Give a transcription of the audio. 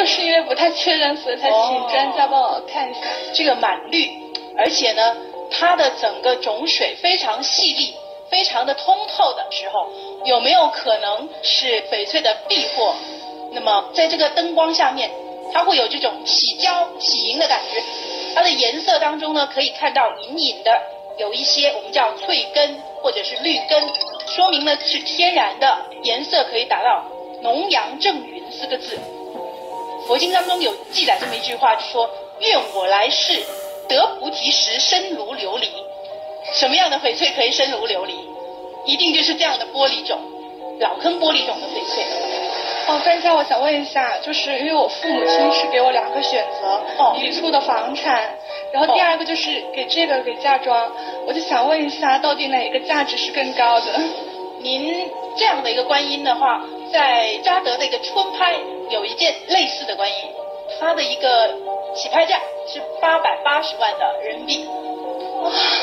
就是因为不太确认，所以才请专家帮我看一下。 这个满绿，而且呢，它的整个种水非常细腻，非常的通透的时候，有没有可能是翡翠的碧货？那么在这个灯光下面，它会有这种起焦起莹的感觉。它的颜色当中呢，可以看到隐隐的有一些我们叫翠根或者是绿根，说明呢是天然的，颜色可以达到浓阳正匀4个字。佛经当中有记载这么一句话，就说愿我来世得菩提时身如琉璃。什么样的翡翠可以身如琉璃？一定就是这样的玻璃种，老坑玻璃种的翡翠。 专家，我想问一下，就是因为我父母亲是给我2个选择，一处的房产，然后第2个就是给这个给嫁妆，我就想问一下，到底哪一个价值是更高的？ 您这样的一个观音的话，在嘉德的一个春拍有一件类似的观音，它的一个起拍价是880万的人民币。 哇！